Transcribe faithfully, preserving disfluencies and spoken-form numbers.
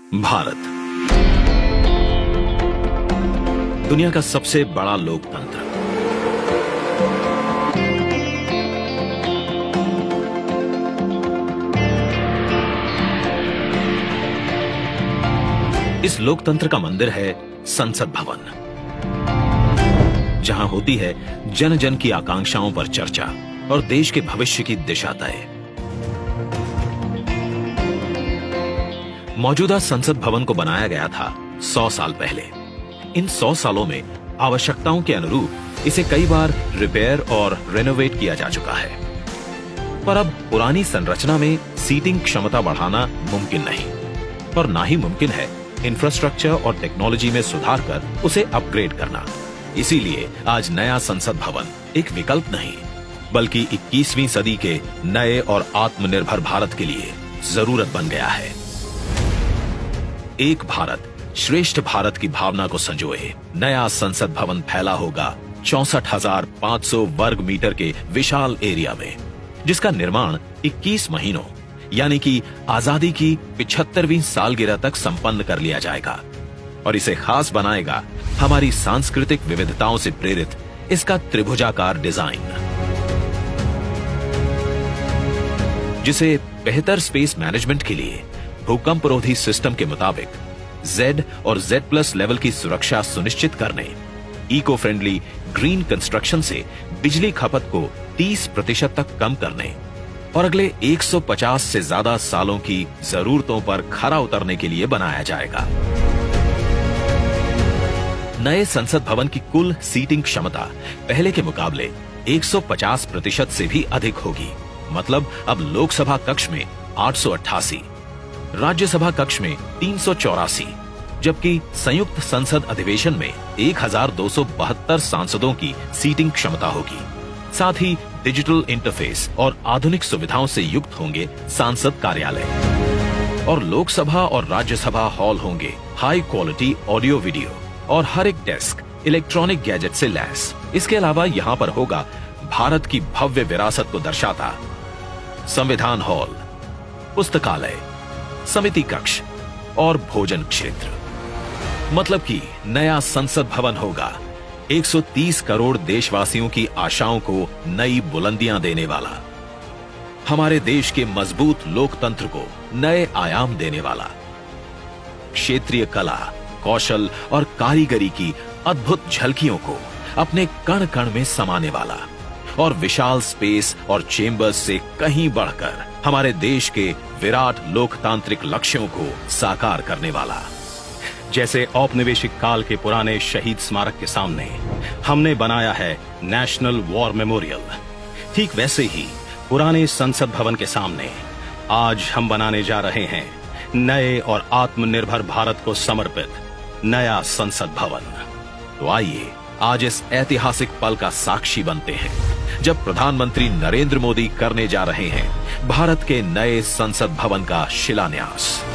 भारत दुनिया का सबसे बड़ा लोकतंत्र। इस लोकतंत्र का मंदिर है संसद भवन, जहां होती है जन जन की आकांक्षाओं पर चर्चा और देश के भविष्य की दिशा तय। मौजूदा संसद भवन को बनाया गया था सौ साल पहले। इन सौ सालों में आवश्यकताओं के अनुरूप इसे कई बार रिपेयर और रेनोवेट किया जा चुका है, पर अब पुरानी संरचना में सीटिंग क्षमता बढ़ाना मुमकिन नहीं, और ना ही मुमकिन है इंफ्रास्ट्रक्चर और टेक्नोलॉजी में सुधार कर उसे अपग्रेड करना। इसीलिए आज नया संसद भवन एक विकल्प नहीं, बल्कि इक्कीसवीं सदी के नए और आत्मनिर्भर भारत के लिए जरूरत बन गया है। एक भारत श्रेष्ठ भारत की भावना को संजोए नया संसद भवन फैला होगा चौसठ हजार पांच सौ वर्ग मीटर के विशाल एरिया में, जिसका निर्माण इक्कीस महीनों यानी कि आजादी की पिछहत्तरवीं सालगिरह तक संपन्न कर लिया जाएगा। और इसे खास बनाएगा हमारी सांस्कृतिक विविधताओं से प्रेरित इसका त्रिभुजाकार डिजाइन, जिसे बेहतर स्पेस मैनेजमेंट के लिए भूकंपरोधी सिस्टम के मुताबिक Z और Z प्लस लेवल की सुरक्षा सुनिश्चित करने, इको फ्रेंडली ग्रीन कंस्ट्रक्शन से बिजली खपत को तीस प्रतिशत तक कम करने और अगले एक सौ पचास से ज्यादा सालों की जरूरतों पर खरा उतरने के लिए बनाया जाएगा। नए संसद भवन की कुल सीटिंग क्षमता पहले के मुकाबले एक सौ पचास प्रतिशत से भी अधिक होगी। मतलब अब लोकसभा कक्ष में आठ सौ अट्ठासी, राज्यसभा कक्ष में तीन सौ चौरासी, जबकि संयुक्त संसद अधिवेशन में एक हजार दो सौ बहत्तर सांसदों की सीटिंग क्षमता होगी। साथ ही डिजिटल इंटरफेस और आधुनिक सुविधाओं से युक्त होंगे सांसद कार्यालय, और लोकसभा और राज्यसभा हॉल होंगे हाई क्वालिटी ऑडियो वीडियो और हर एक डेस्क इलेक्ट्रॉनिक गैजेट से लैस। इसके अलावा यहाँ पर होगा भारत की भव्य विरासत को दर्शाता संविधान हॉल, पुस्तकालय, समिति कक्ष और भोजन क्षेत्र। मतलब कि नया संसद भवन होगा एक सौ तीस करोड़ देशवासियों की आशाओं को नई बुलंदियां देने वाला, हमारे देश के मजबूत लोकतंत्र को नए आयाम देने वाला, क्षेत्रीय कला, कौशल और कारीगरी की अद्भुत झलकियों को अपने कण कण में समाने वाला, और विशाल स्पेस और चेंबर्स से कहीं बढ़कर हमारे देश के विराट लोकतांत्रिक लक्ष्यों को साकार करने वाला। जैसे औपनिवेशिक काल के पुराने शहीद स्मारक के सामने हमने बनाया है नेशनल वॉर मेमोरियल, ठीक वैसे ही पुराने संसद भवन के सामने आज हम बनाने जा रहे हैं नए और आत्मनिर्भर भारत को समर्पित नया संसद भवन। तो आइए आज इस ऐतिहासिक पल का साक्षी बनते हैं, जब प्रधानमंत्री नरेंद्र मोदी करने जा रहे हैं भारत के नए संसद भवन का शिलान्यास।